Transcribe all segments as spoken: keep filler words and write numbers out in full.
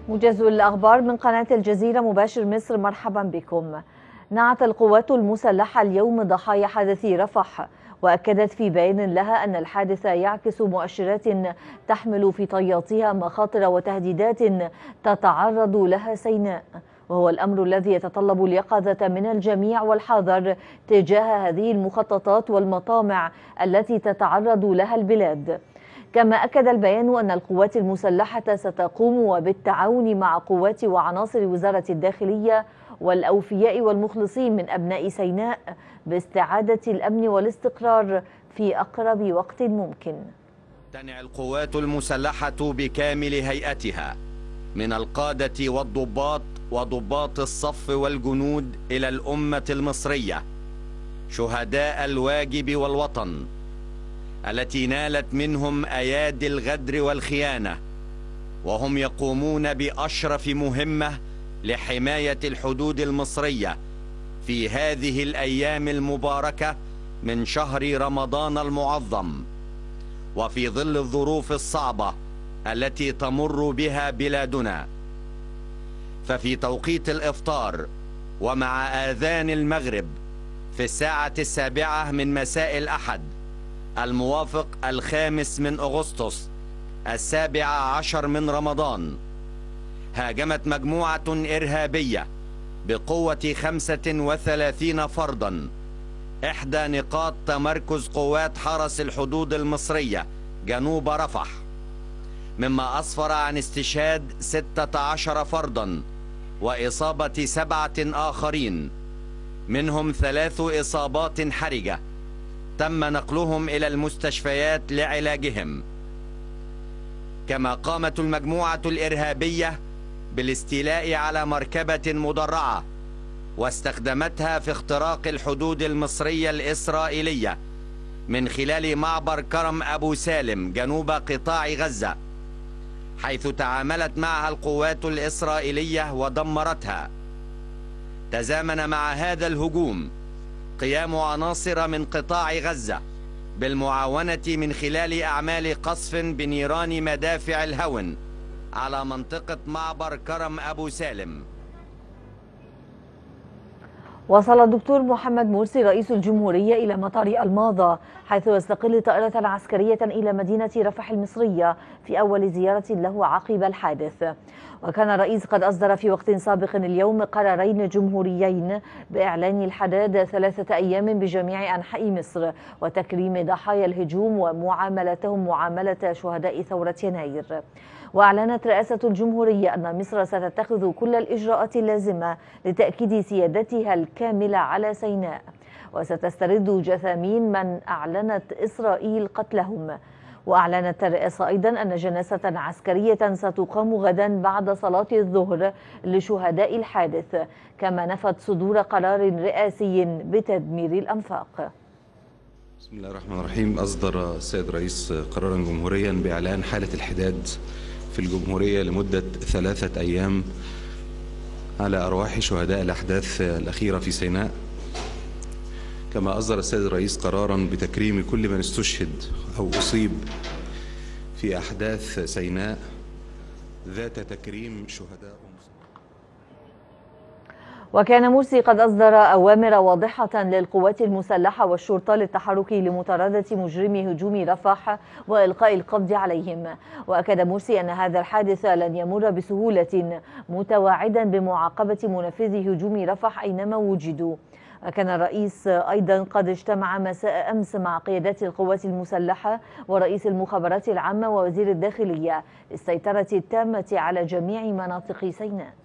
موجز الأخبار من قناة الجزيرة مباشر مصر، مرحبا بكم. نعت القوات المسلحة اليوم ضحايا حادث رفح، وأكدت في بيان لها أن الحادث يعكس مؤشرات تحمل في طياتها مخاطر وتهديدات تتعرض لها سيناء، وهو الأمر الذي يتطلب اليقظة من الجميع والحذر تجاه هذه المخططات والمطامع التي تتعرض لها البلاد. كما أكد البيان أن القوات المسلحة ستقوم بالتعاون مع قوات وعناصر وزارة الداخلية والأوفياء والمخلصين من أبناء سيناء باستعادة الأمن والاستقرار في أقرب وقت ممكن. تنع القوات المسلحة بكامل هيئتها من القادة والضباط وضباط الصف والجنود إلى الأمة المصرية شهداء الواجب والوطن التي نالت منهم أيادي الغدر والخيانة، وهم يقومون بأشرف مهمة لحماية الحدود المصرية في هذه الأيام المباركة من شهر رمضان المعظم، وفي ظل الظروف الصعبة التي تمر بها بلادنا. ففي توقيت الإفطار ومع آذان المغرب في الساعة السابعة من مساء الأحد الموافق الخامس من أغسطس السابع عشر من رمضان، هاجمت مجموعة إرهابية بقوة خمسة وثلاثين فردا إحدى نقاط تمركز قوات حرس الحدود المصرية جنوب رفح، مما أسفر عن استشهاد ستة عشر فردا وإصابة سبعة آخرين، منهم ثلاث إصابات حرجة تم نقلهم إلى المستشفيات لعلاجهم. كما قامت المجموعة الإرهابية بالاستيلاء على مركبة مدرعة واستخدمتها في اختراق الحدود المصرية الإسرائيلية من خلال معبر كرم أبو سالم جنوب قطاع غزة، حيث تعاملت معها القوات الإسرائيلية ودمرتها. تزامن مع هذا الهجوم قيام عناصر من قطاع غزة بالمعاونة من خلال أعمال قصف بنيران مدافع الهون على منطقة معبر كرم أبو سالم. وصل الدكتور محمد مرسي رئيس الجمهورية إلى مطار الماظة، حيث يستقل طائرة عسكرية إلى مدينة رفح المصرية في أول زيارة له عقب الحادث. وكان الرئيس قد أصدر في وقت سابق اليوم قرارين جمهوريين بإعلان الحداد ثلاثة أيام بجميع أنحاء مصر وتكريم ضحايا الهجوم ومعاملتهم معاملة شهداء ثورة يناير. وأعلنت رئاسة الجمهورية أن مصر ستتخذ كل الإجراءات اللازمة لتأكيد سيادتها الكاملة على سيناء، وستسترد جثامين من أعلنت إسرائيل قتلهم. وأعلنت الرئاسة أيضا أن جنازة عسكرية ستقام غدا بعد صلاة الظهر لشهداء الحادث، كما نفت صدور قرار رئاسي بتدمير الأنفاق. بسم الله الرحمن الرحيم. أصدر السيد رئيس قرارا جمهوريا بإعلان حالة الحداد في الجمهورية لمدة ثلاثة أيام على أرواح شهداء الأحداث الأخيرة في سيناء. كما أصدر السيد الرئيس قرارا بتكريم كل من استشهد أو أصيب في أحداث سيناء ذات تكريم شهداء. وكان مرسي قد أصدر أوامر واضحة للقوات المسلحة والشرطة للتحرك لمطاردة مجرمي هجوم رفح وإلقاء القبض عليهم. وأكد مرسي أن هذا الحادث لن يمر بسهولة، متواعدا بمعاقبة منفذي هجوم رفح أينما وجدوا. كان الرئيس أيضا قد اجتمع مساء أمس مع قيادات القوات المسلحة ورئيس المخابرات العامة ووزير الداخلية للسيطرة التامة على جميع مناطق سيناء.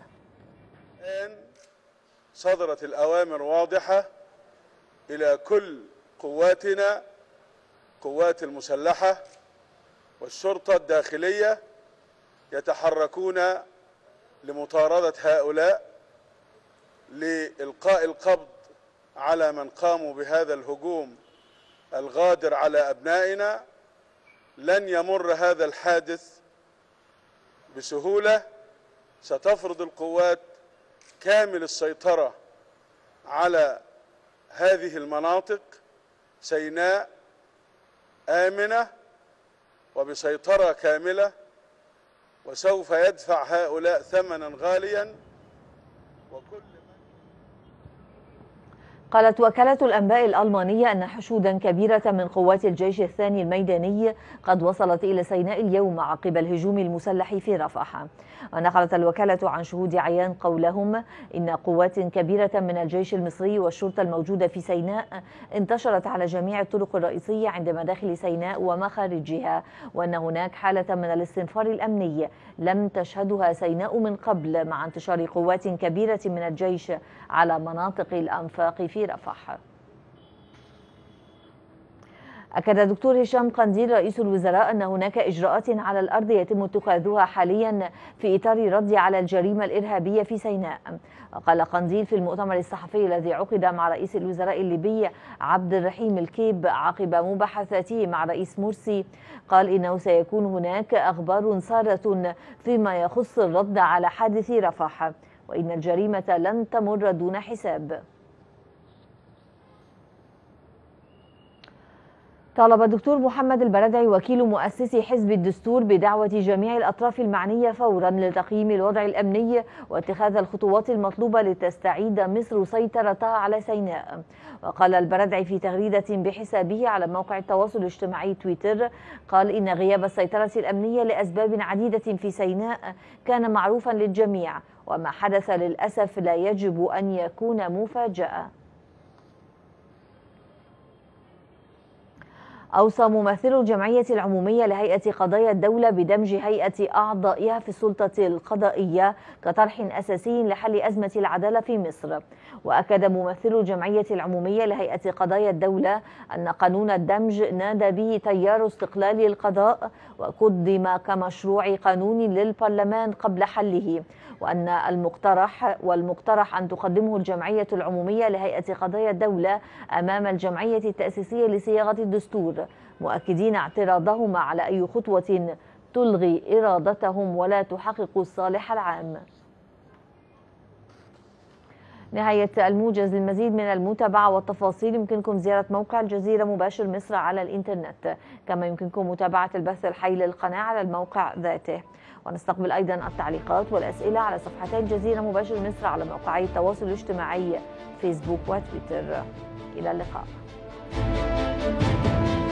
صدرت الأوامر واضحة إلى كل قواتنا، قوات المسلحة والشرطة الداخلية، يتحركون لمطاردة هؤلاء لإلقاء القبض على من قاموا بهذا الهجوم الغادر على أبنائنا. لن يمر هذا الحادث بسهولة، ستفرض القوات كامل السيطرة على هذه المناطق. سيناء آمنة وبسيطرة كاملة، وسوف يدفع هؤلاء ثمنا غاليا. وكل قالت وكالة الأنباء الألمانية أن حشودا كبيرة من قوات الجيش الثاني الميداني قد وصلت إلى سيناء اليوم عقب الهجوم المسلح في رفح. ونقلت الوكالة عن شهود عيان قولهم إن قوات كبيرة من الجيش المصري والشرطة الموجودة في سيناء انتشرت على جميع الطرق الرئيسية عند مداخل سيناء ومخارجها، وأن هناك حالة من الاستنفار الأمني لم تشهدها سيناء من قبل، مع انتشار قوات كبيرة من الجيش على مناطق الأنفاق في رفح. أكد الدكتور هشام قنديل رئيس الوزراء أن هناك إجراءات على الأرض يتم اتخاذها حاليا في إطار رد على الجريمة الإرهابية في سيناء. وقال قنديل في المؤتمر الصحفي الذي عقد مع رئيس الوزراء الليبي عبد الرحيم الكيب عقب مباحثاته مع رئيس مرسي، قال إنه سيكون هناك أخبار سارة فيما يخص الرد على حادث رفح، وإن الجريمة لن تمر دون حساب. طالب الدكتور محمد البرادعي وكيل مؤسس حزب الدستور بدعوة جميع الأطراف المعنية فورا لتقييم الوضع الأمني واتخاذ الخطوات المطلوبة لتستعيد مصر سيطرتها على سيناء. وقال البرادعي في تغريدة بحسابه على موقع التواصل الاجتماعي تويتر، قال إن غياب السيطرة الأمنية لأسباب عديدة في سيناء كان معروفا للجميع، وما حدث للأسف لا يجب أن يكون مفاجأة. أوصى ممثل الجمعية العمومية لهيئة قضايا الدولة بدمج هيئة أعضائها في السلطة القضائية كطرح أساسي لحل أزمة العدالة في مصر. وأكد ممثل الجمعية العمومية لهيئة قضايا الدولة أن قانون الدمج نادى به تيار استقلال القضاء وقدم كمشروع قانون للبرلمان قبل حله، وأن المقترح والمقترح أن تقدمه الجمعية العمومية لهيئة قضايا الدولة أمام الجمعية التأسيسية لصياغة الدستور، مؤكدين اعتراضهم على أي خطوة تلغي إرادتهم ولا تحقق الصالح العام. نهاية الموجز. للمزيد من المتابعة والتفاصيل يمكنكم زيارة موقع الجزيرة مباشر مصر على الإنترنت، كما يمكنكم متابعة البث الحي للقناة على الموقع ذاته. ونستقبل أيضا التعليقات والأسئلة على صفحتي الجزيرة مباشر مصر على موقعي التواصل الاجتماعي فيسبوك وتويتر. إلى اللقاء.